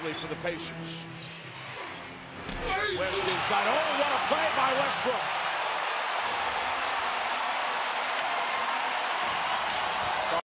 offensively for the Pacers. West inside. Oh, what a play by Westbrook.